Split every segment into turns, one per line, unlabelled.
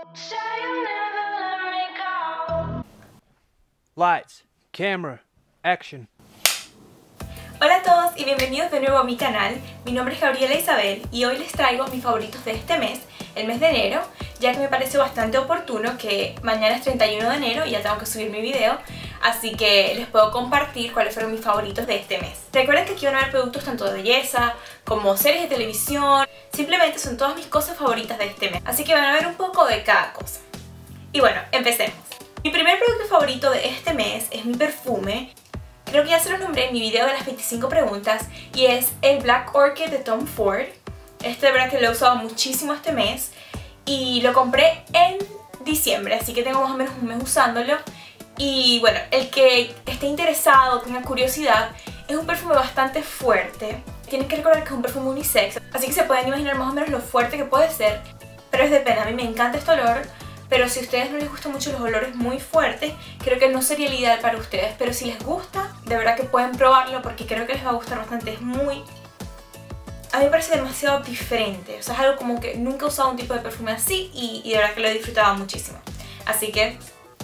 Lights, camera, action.
Hola a todos y bienvenidos de nuevo a mi canal. Mi nombre es Gabriela Isabel y hoy les traigo mis favoritos de este mes, el mes de enero, ya que me pareció bastante oportuno que mañana es 31 de enero y ya tengo que subir mi video, así que les puedo compartir cuáles fueron mis favoritos de este mes. Recuerden que aquí van a ver productos tanto de belleza como series de televisión, simplemente son todas mis cosas favoritas de este mes, así que van a ver un poco de cada cosa. Y bueno, empecemos. Mi primer producto favorito de este mes es mi perfume. Creo que ya se lo nombré en mi video de las 25 preguntas y es el Black Orchid de Tom Ford. Este de verdad que lo he usado muchísimo este mes y lo compré en diciembre, así que tengo más o menos un mes usándolo. Y bueno, el que esté interesado, tenga curiosidad, es un perfume bastante fuerte. Tienen que recordar que es un perfume unisex, así que se pueden imaginar más o menos lo fuerte que puede ser, pero es de pena. A mí me encanta este olor. Pero si a ustedes no les gustan mucho los olores muy fuertes, creo que no sería el ideal para ustedes. Pero si les gusta, de verdad que pueden probarlo porque creo que les va a gustar bastante. Es muy... A mí me parece demasiado diferente. O sea, es algo como que nunca he usado un tipo de perfume así y de verdad que lo he disfrutado muchísimo. Así que...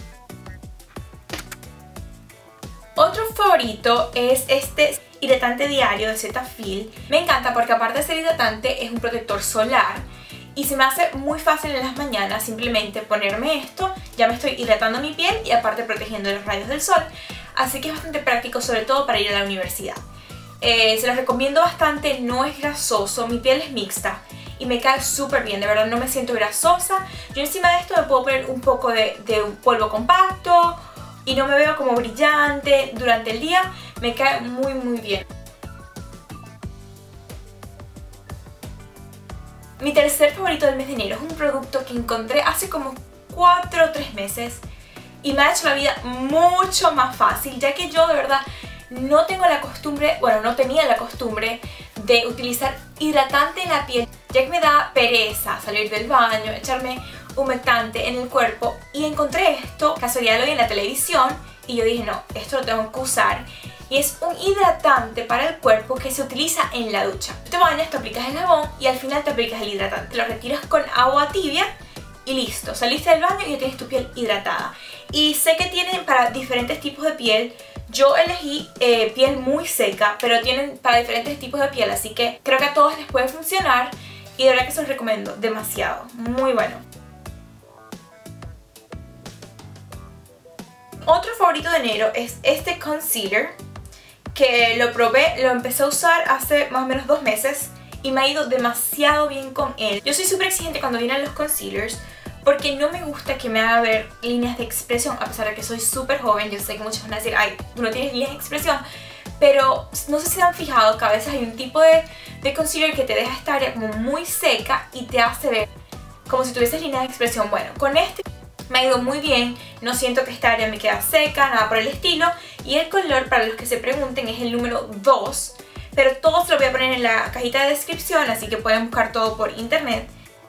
Otro favorito es este hidratante diario de Cetaphil. Me encanta porque aparte de ser hidratante, es un protector solar. Y se me hace muy fácil en las mañanas simplemente ponerme esto, ya me estoy hidratando mi piel y aparte protegiendo los rayos del sol. Así que es bastante práctico, sobre todo para ir a la universidad. Se los recomiendo bastante, no es grasoso, mi piel es mixta y me cae súper bien, de verdad no me siento grasosa. Yo encima de esto me puedo poner un poco de un polvo compacto y no me veo como brillante durante el día, me cae muy bien. Mi tercer favorito del mes de enero es un producto que encontré hace como 4 o 3 meses y me ha hecho la vida mucho más fácil, ya que yo de verdad no tengo la costumbre, bueno, no tenía la costumbre de utilizar hidratante en la piel, ya que me da pereza salir del baño, echarme humectante en el cuerpo, y encontré esto, casualidad lo vi en la televisión y yo dije no, esto lo tengo que usar. Y es un hidratante para el cuerpo que se utiliza en la ducha. Te bañas, te aplicas el jabón y al final te aplicas el hidratante. Lo retiras con agua tibia y listo. Saliste del baño y ya tienes tu piel hidratada. Y sé que tienen para diferentes tipos de piel. Yo elegí piel muy seca, pero tienen para diferentes tipos de piel. Así que creo que a todos les puede funcionar y de verdad que se los recomiendo demasiado. Muy bueno. Otro favorito de enero es este concealer, que lo probé, lo empecé a usar hace más o menos 2 meses y me ha ido demasiado bien con él. Yo soy súper exigente cuando vienen los concealers porque no me gusta que me haga ver líneas de expresión, a pesar de que soy súper joven. Yo sé que muchos van a decir, ay, tú no tienes líneas de expresión, pero no sé si se han fijado que a veces hay un tipo de concealer que te deja esta área como muy seca y te hace ver como si tuvieses líneas de expresión. Bueno, con este me ha ido muy bien, no siento que esta área me queda seca, nada por el estilo. Y el color, para los que se pregunten, es el número 2. Pero todo se lo voy a poner en la cajita de descripción, así que pueden buscar todo por internet.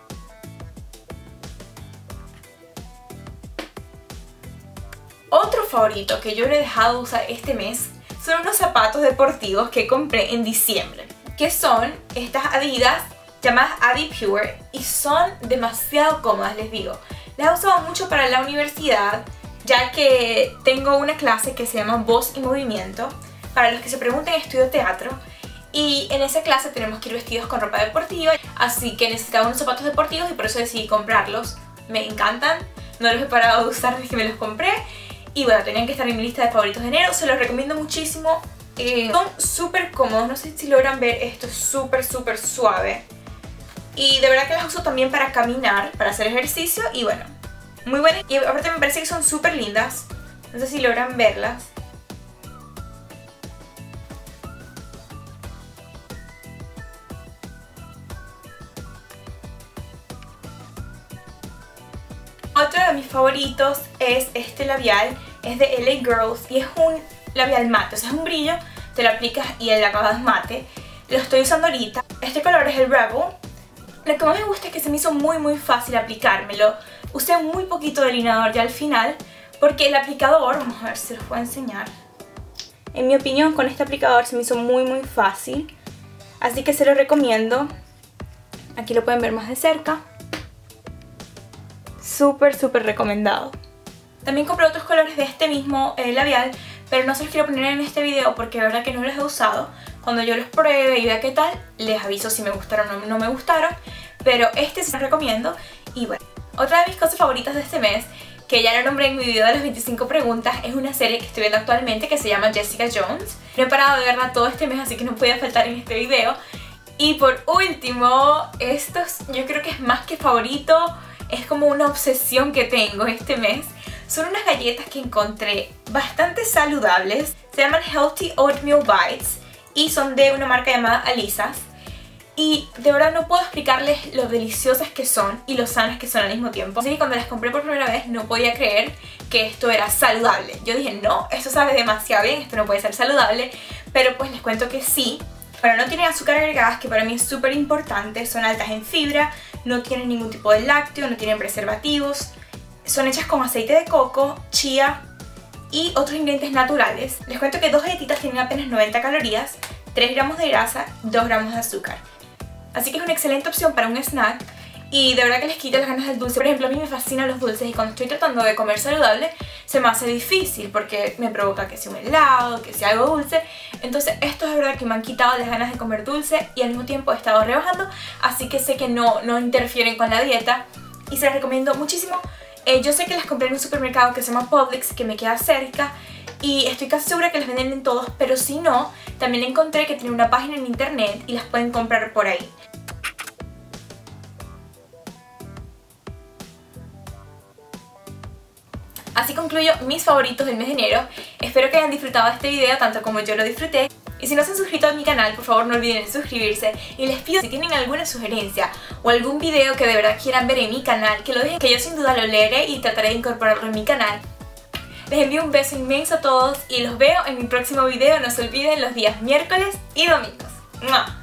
Otro favorito que yo no he dejado de usar este mes son unos zapatos deportivos que compré en diciembre, que son estas Adidas llamadas Adipure y son demasiado cómodas, les digo. Las he usado mucho para la universidad, ya que tengo una clase que se llama Voz y Movimiento. Para los que se pregunten, estudio teatro y en esa clase tenemos que ir vestidos con ropa deportiva, así que necesitaba unos zapatos deportivos y por eso decidí comprarlos. Me encantan, no los he parado de usar desde que me los compré y bueno, tenían que estar en mi lista de favoritos de enero, se los recomiendo muchísimo. Son súper cómodos, no sé si logran ver, esto es súper suave. Y de verdad que las uso también para caminar, para hacer ejercicio y bueno, muy buenas. Y aparte me parece que son súper lindas, no sé si logran verlas. Otro de mis favoritos es este labial, es de LA Girls y es un labial mate, o sea es un brillo, te lo aplicas y el acabado es mate. Lo estoy usando ahorita, este color es el Rebel. Lo que más me gusta es que se me hizo muy fácil aplicármelo. Usé muy poquito delineador ya al final porque el aplicador, vamos a ver si los puedo enseñar. En mi opinión con este aplicador se me hizo muy fácil, así que se lo recomiendo. Aquí lo pueden ver más de cerca. súper recomendado. También compré otros colores de este mismo labial, pero no se los quiero poner en este video porque de verdad que no los he usado. Cuando yo los pruebe y vea qué tal, les aviso si me gustaron o no me gustaron, pero este sí los recomiendo. Y bueno, otra de mis cosas favoritas de este mes, que ya lo nombré en mi video de las 25 preguntas, es una serie que estoy viendo actualmente que se llama Jessica Jones. No he parado de verla todo este mes, así que no podía faltar en este video. Y por último, yo creo que es más que favorito, es como una obsesión que tengo este mes. Son unas galletas que encontré bastante saludables, se llaman Healthy Oatmeal Bites y son de una marca llamada Alisas. Y de verdad no puedo explicarles lo deliciosas que son y lo sanas que son al mismo tiempo. Así que cuando las compré por primera vez no podía creer que esto era saludable. Yo dije, no, esto sabe demasiado bien, esto no puede ser saludable. Pero pues les cuento que sí. Bueno, no tienen azúcar agregadas, que para mí es súper importante. Son altas en fibra, no tienen ningún tipo de lácteo, no tienen preservativos. Son hechas con aceite de coco, chía y otros ingredientes naturales. Les cuento que 2 galletitas tienen apenas 90 calorías, 3 gramos de grasa, 2 gramos de azúcar. Así que es una excelente opción para un snack y de verdad que les quita las ganas del dulce. Por ejemplo, a mí me fascinan los dulces y cuando estoy tratando de comer saludable se me hace difícil porque me provoca que sea un helado, que sea algo dulce. Entonces esto es verdad que me han quitado las ganas de comer dulce y al mismo tiempo he estado rebajando, así que sé que no interfieren con la dieta y se las recomiendo muchísimo. Yo sé que las compré en un supermercado que se llama Publix, que me queda cerca, y estoy casi segura que las venden en todos, pero si no, también encontré que tiene una página en internet y las pueden comprar por ahí. Así concluyo mis favoritos del mes de enero. Espero que hayan disfrutado de este video tanto como yo lo disfruté. Y si no se han suscrito a mi canal, por favor no olviden suscribirse. Y les pido, si tienen alguna sugerencia o algún video que de verdad quieran ver en mi canal, que lo dejen, que yo sin duda lo leeré y trataré de incorporarlo en mi canal. Les envío un beso inmenso a todos y los veo en mi próximo video. No se olviden los días miércoles y domingos. ¡Mua!